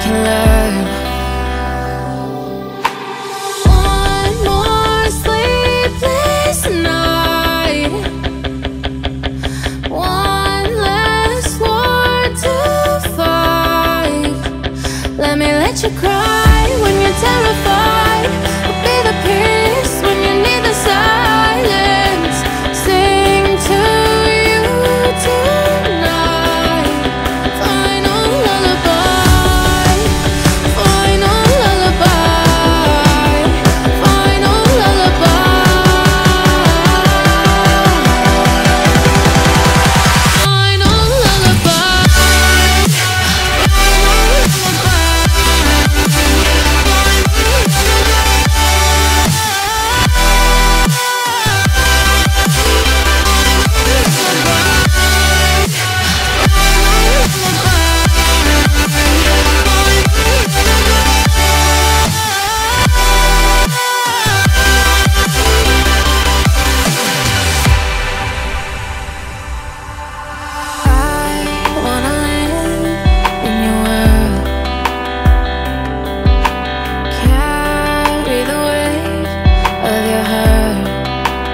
can learn. One more sleepless night, one less war to fight. Let me let you cry when you're terrified. I'll be the peace when you need the silence. Sing to you tonight. Final lullaby, final lullaby, final lullaby, final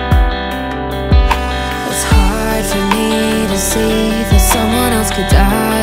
see that someone else could die.